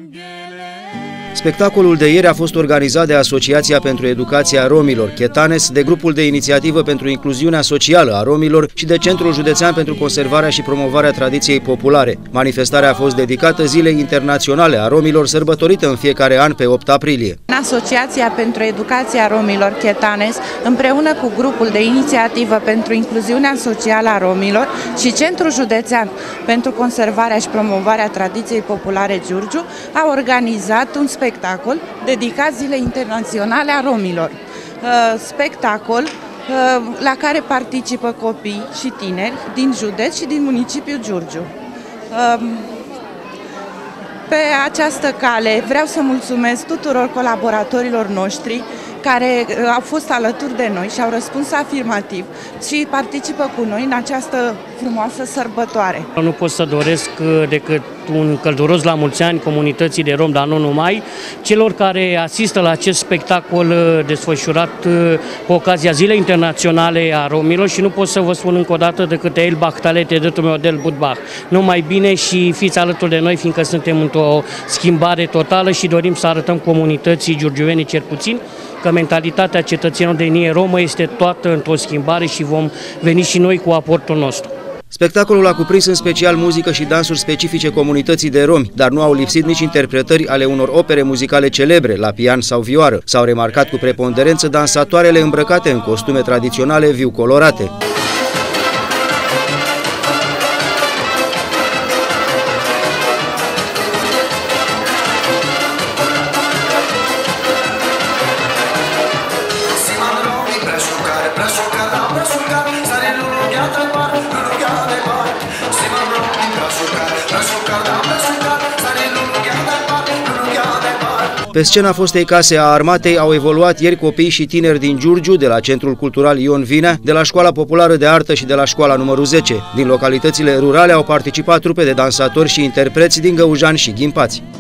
Spectacolul de ieri a fost organizat de Asociația pentru Educația Romilor, Chetanes, de Grupul de Inițiativă pentru Incluziunea Socială a Romilor și de Centrul Județean pentru Conservarea și Promovarea Tradiției Populare. Manifestarea a fost dedicată Zilei Internaționale a Romilor, sărbătorită în fiecare an pe 8 aprilie. Asociația pentru Educația Romilor, Chetanes, împreună cu Grupul de Inițiativă pentru Incluziunea Socială a Romilor și Centrul Județean pentru Conservarea și Promovarea Tradiției Populare Giurgiu, a organizat un spectacol dedicat Zilei Internaționale a Romilor. Spectacol la care participă copii și tineri din județ și din municipiul Giurgiu. Pe această cale vreau să mulțumesc tuturor colaboratorilor noștri care au fost alături de noi și au răspuns afirmativ și participă cu noi în această frumoasă sărbătoare. Nu pot să doresc decât un călduros la mulți ani comunității de rom, dar nu numai, celor care asistă la acest spectacol desfășurat cu ocazia Zilei Internaționale a Romilor și nu pot să vă spun încă o dată decât El Bachtalete de Tumodel Budbach. Numai bine și fiți alături de noi, fiindcă suntem într-o schimbare totală și dorim să arătăm comunității giurgiuvene cel puțin că mentalitatea cetățenilor de etnie romă este toată într-o schimbare și vom veni și noi cu aportul nostru. Spectacolul a cuprins în special muzică și dansuri specifice comunității de romi, dar nu au lipsit nici interpretări ale unor opere muzicale celebre, la pian sau vioară. S-au remarcat cu preponderență dansatoarele îmbrăcate în costume tradiționale viu colorate. Pe scena fostei case a armatei au evoluat ieri copii și tineri din Giurgiu, de la Centrul Cultural Ion Vinea, de la Școala Populară de Artă și de la Școala numărul 10. Din localitățile rurale au participat trupe de dansatori și interpreți din Găujan și Ghimpați.